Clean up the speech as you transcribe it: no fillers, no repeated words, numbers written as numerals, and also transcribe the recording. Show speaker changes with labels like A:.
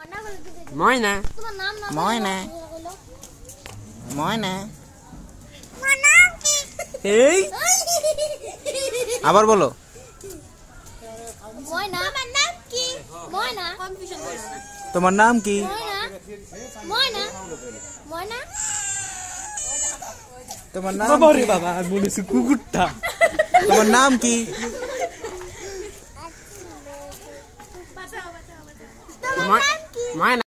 A: ময়না
B: ময়না ময়না
A: এই
B: আবার বলো
C: ময়না আমার নাম কি ময়না
B: তোমার নাম কি
C: ময়না ময়না
B: তোমার নাম
A: বাবা রে বাবা মনে হচ্ছে কুকুরটা
B: তোমার নাম কি
A: ময়না